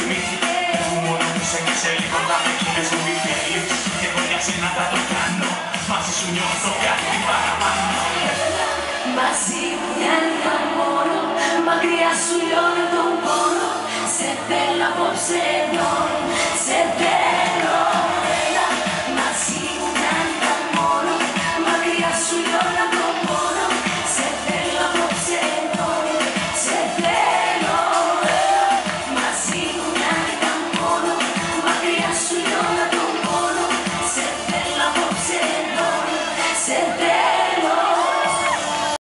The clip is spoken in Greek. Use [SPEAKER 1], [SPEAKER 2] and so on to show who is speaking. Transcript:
[SPEAKER 1] σπίτι. Που μόνο πίσω και σε λίγο θα με κύριες μου μη θέλεις. Και εγώ για σένα θα το κάνω. Μαζί σου νιώθω κάτι παραπάνω.
[SPEAKER 2] Μαζί μου μια νύχτα μόνο, μακριά σου λιώνω τον πόνο. Σε θέλω απόψε εδώ, σε θέλω.